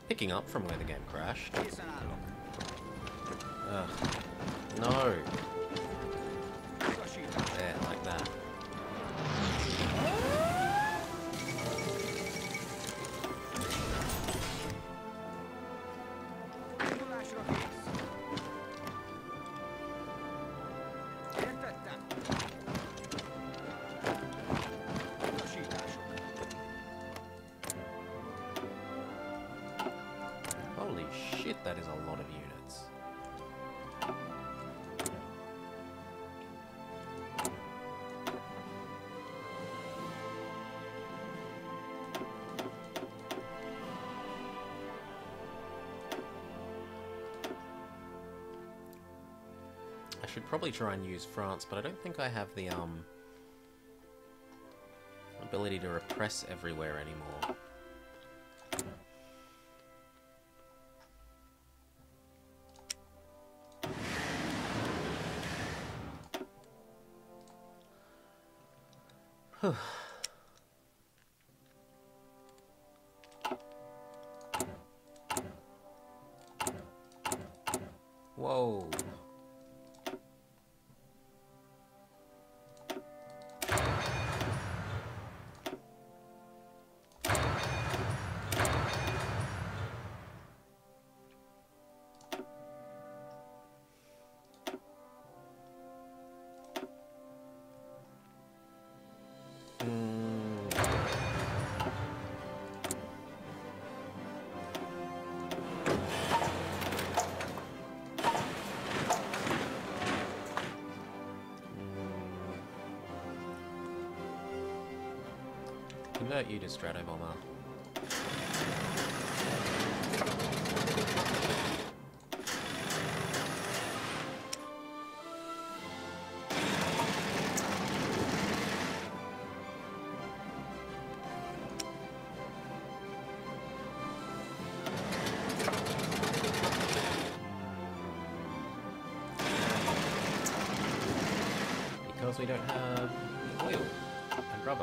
Picking up from where the game crashed. Ugh. No! There, like that. Holy shit, that is a lot of units. I should probably try and use France, but I don't think I have the ability to repress everywhere anymore. Whoa. Convert you to Stratobomber. Because we don't have oil and rubber.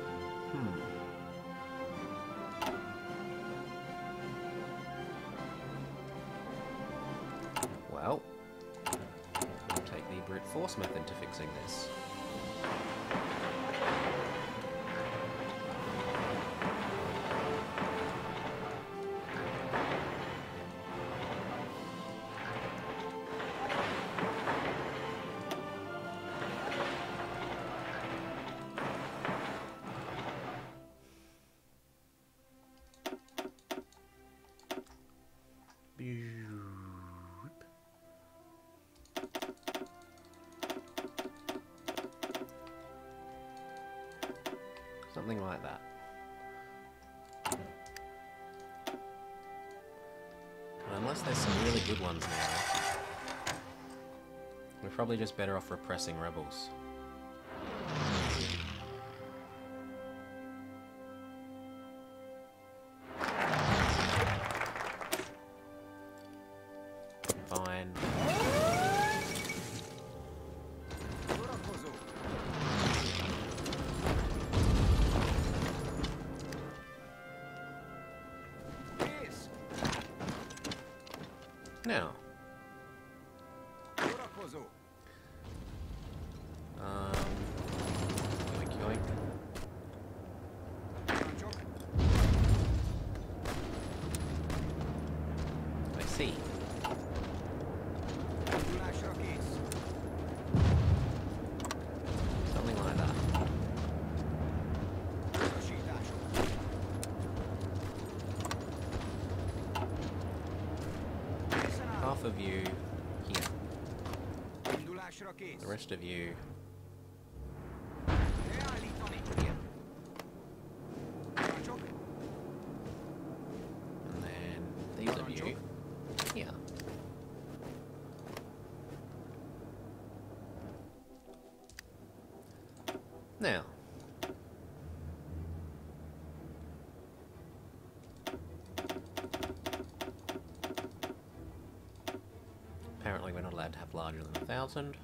Well, we'll take the brute force method to fixing this. Something like that. But unless there's some really good ones now, we're probably just better off repressing rebels. Fine. Now, yoink yoink. I see. Something like that. Half of you here. The rest of you. And then these of you here. Now, apparently we're not allowed to have larger than 1,000.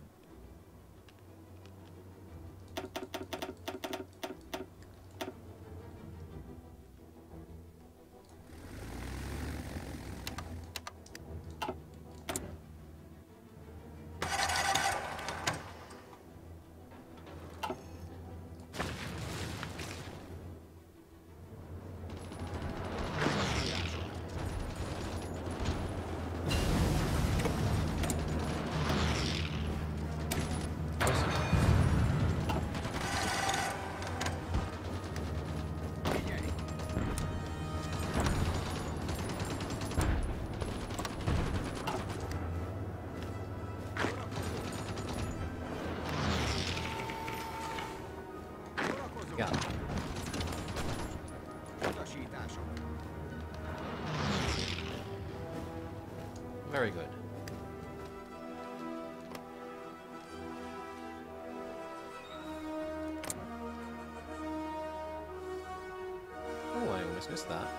Very good. Oh, I almost missed that.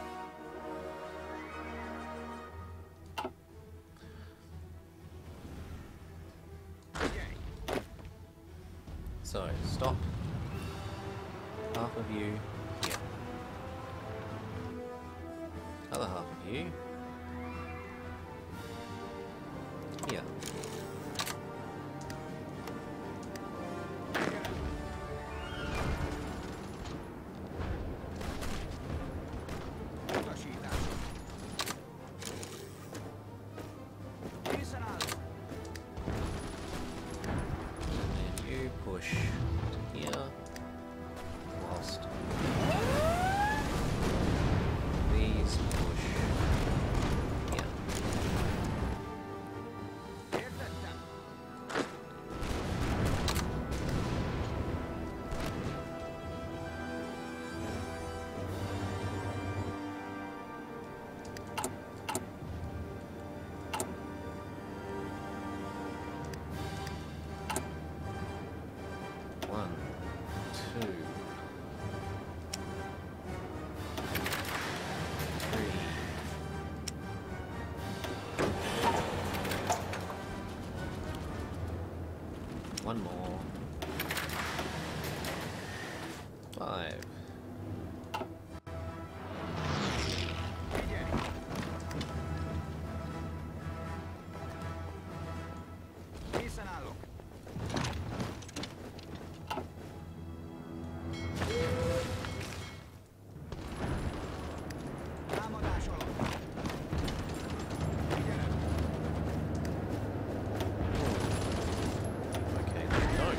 So, stop. Half of you here. Other half of you here. And then you push to here, whilst these push here. One, two, three. One more. 5. Okay, they don't.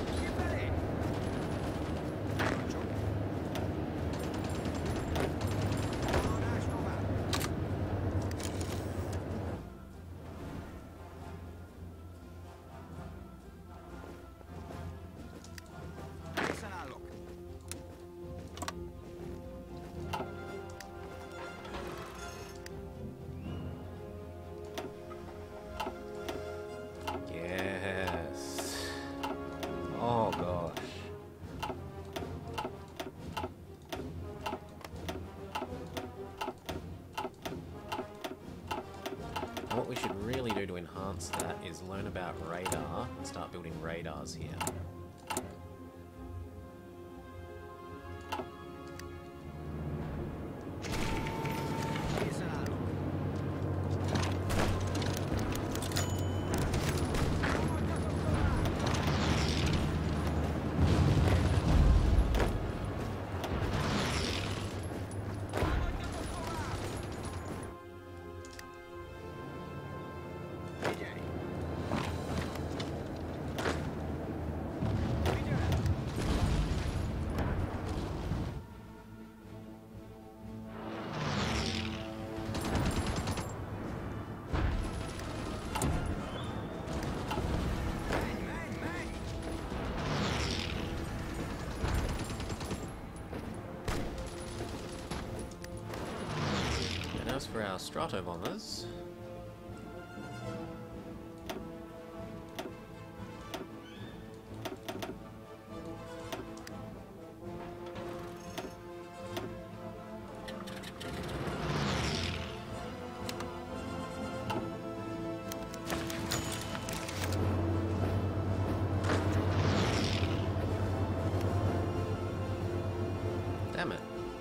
Yes. Oh gosh. And what we should really do to enhance that is learn about radar and start building radars here. As for our Stratobombers, damn it.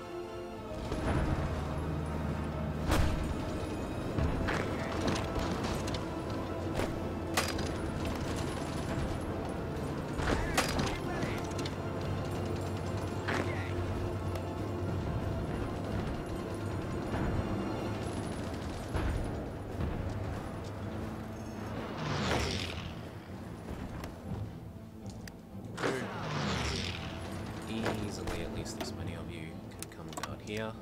Easily, at least this many of you can come guard here.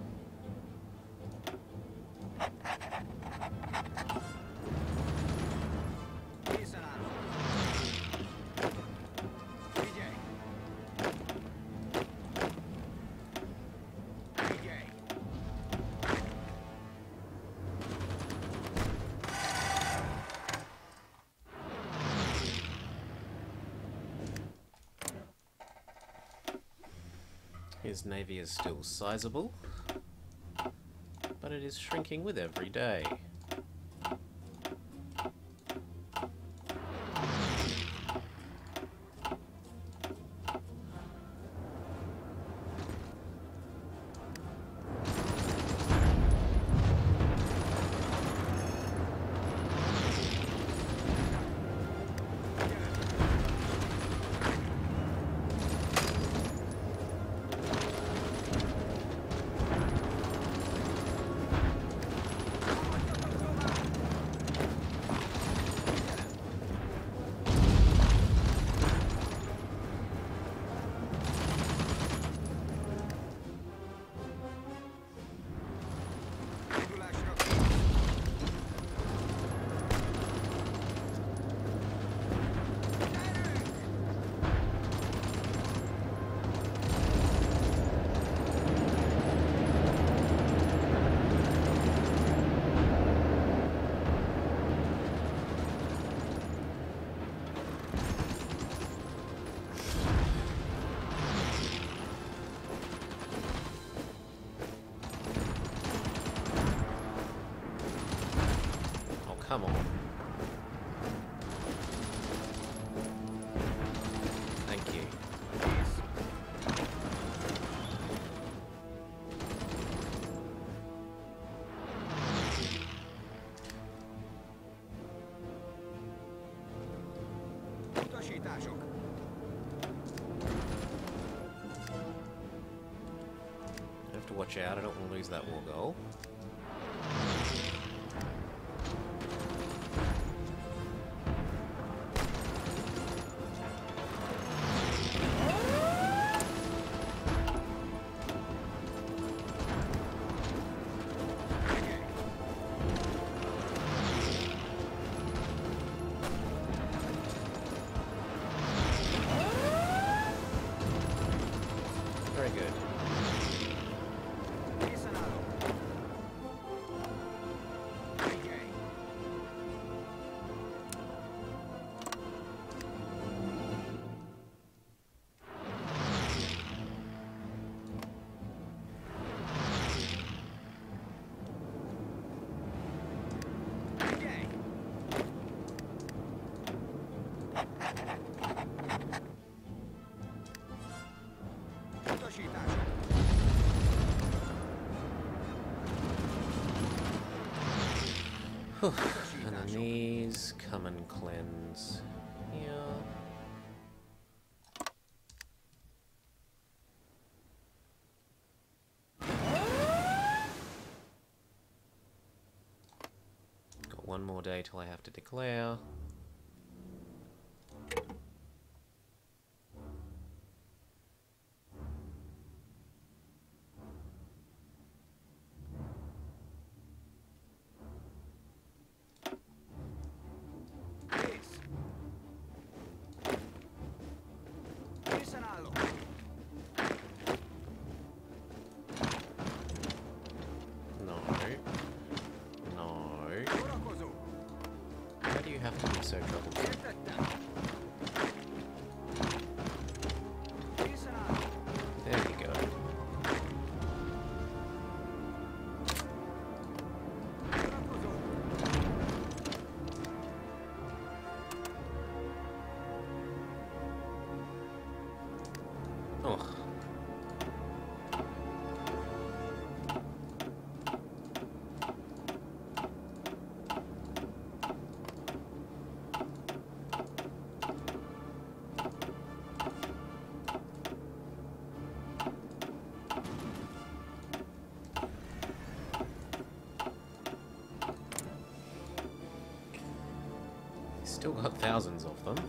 His navy is still sizable, but it is shrinking with every day. Come on. Thank you. Utasítások. I have to watch out, I don't want to lose that war goal. Very good. Whew. And then these come and cleanse here. Got one more day till I have to declare. Have to be so troublesome. There we go. Oh. Still got thousands of them.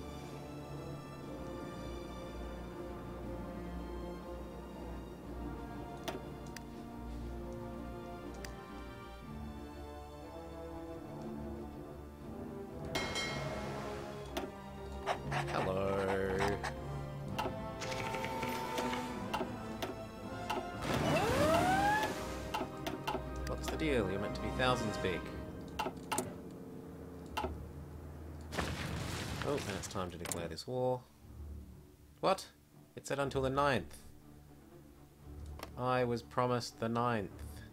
Hello. What's the deal? You're meant to be thousands big. Oh, and it's time to declare this war. What? It said until the 9th. I was promised the 9th.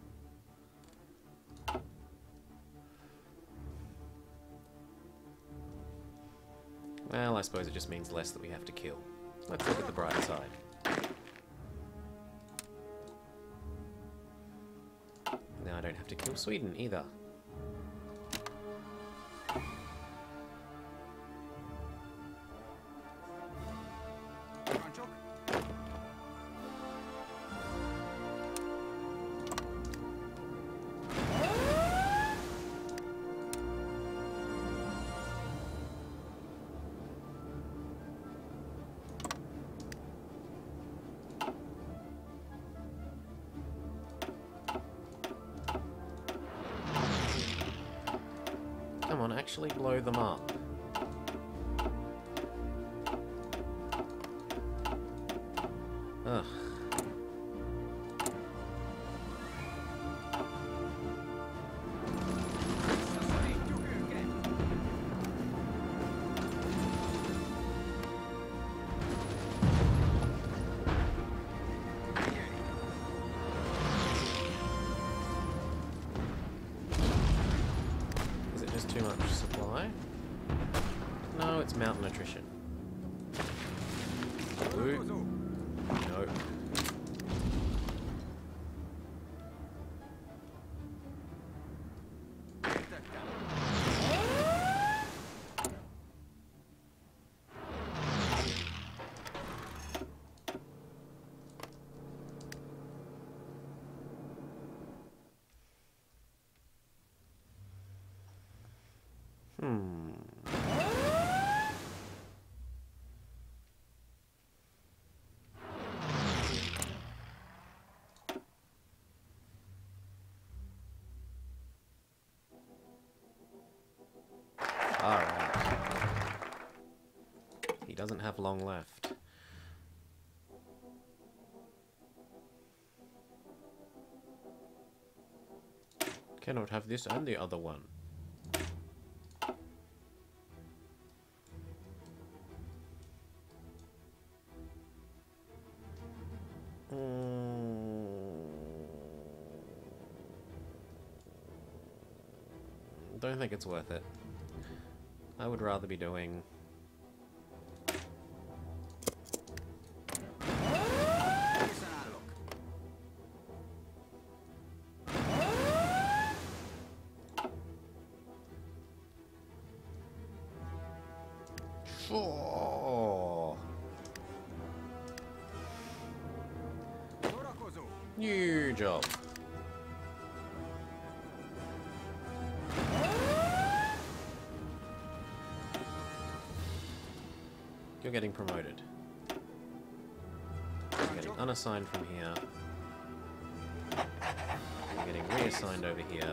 Well, I suppose it just means less that we have to kill. Let's look at the bright side. Now I don't have to kill Sweden either. Come on, actually blow them up. Ugh. Too much supply? No, it's mountain attrition. Ooh. No. Alright. He doesn't have long left. Cannot have this and the other one. Don't think it's worth it. I would rather be doing... Oh. New job. You're getting promoted. You're getting unassigned from here. You're getting reassigned over here.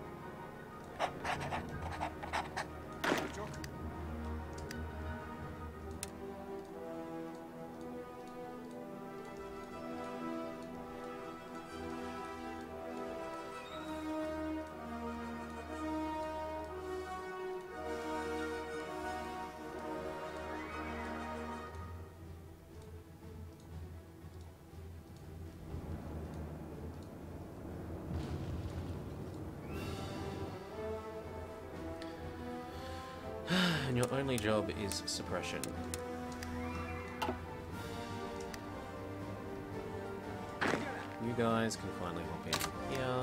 And your only job is suppression. You guys can finally hop in here.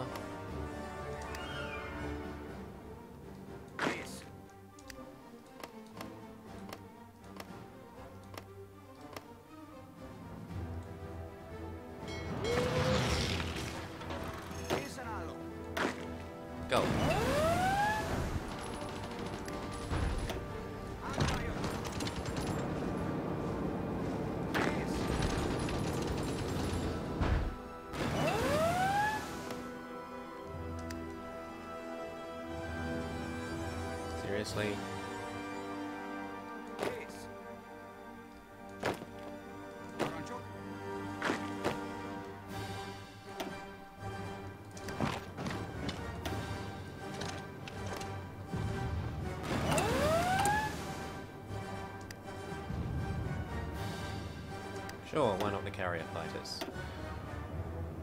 Go. Seriously? Sure, why not the carrier fighters?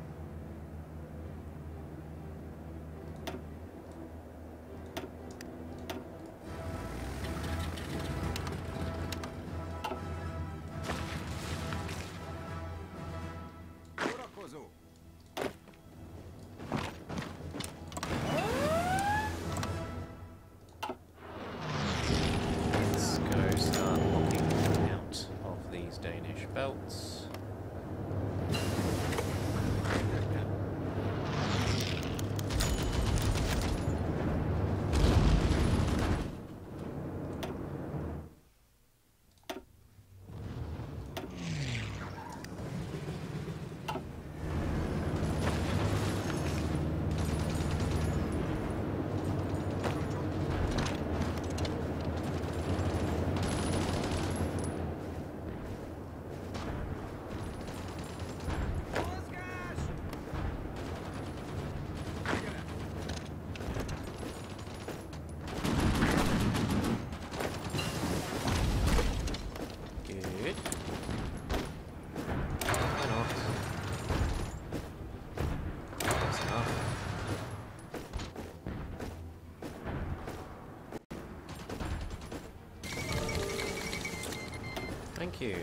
Thank you.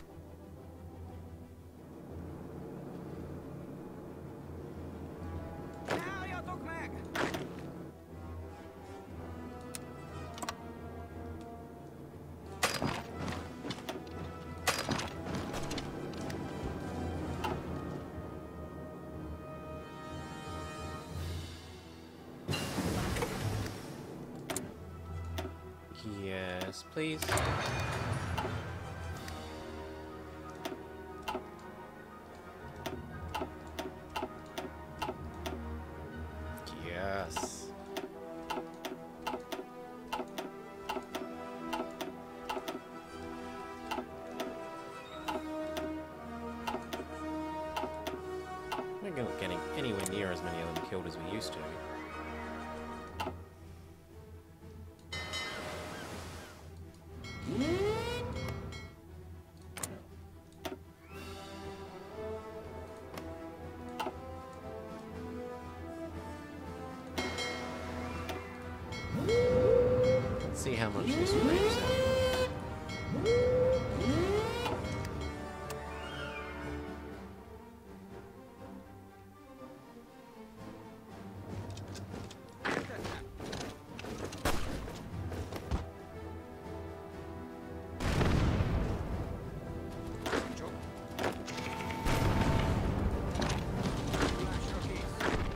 Álljatok meg! Yes, please. Yes. We're not getting anywhere near as many of them killed as we used to. Let's see how much this frames out. Csak. Indulásra kész.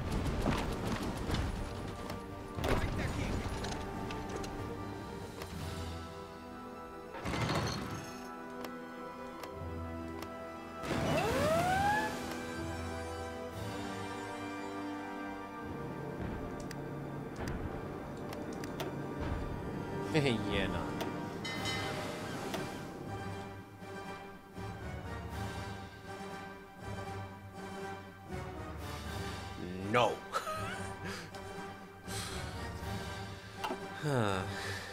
Majd nekik! Yeah, no. No. Huh.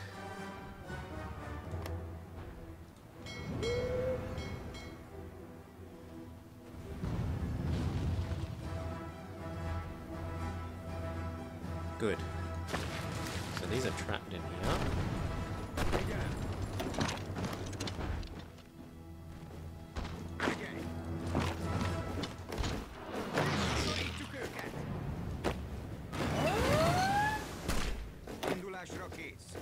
Good. So these are trapped in here. Igen. Figyelj! Szorítjuk őket! Indulásra kész.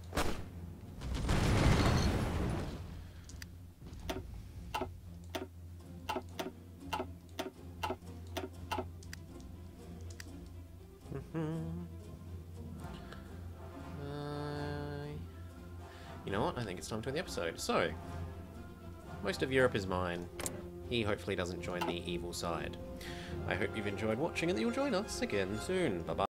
You know what? I think it's time to end the episode. So, most of Europe is mine. He hopefully doesn't join the evil side. I hope you've enjoyed watching and that you'll join us again soon. Bye-bye.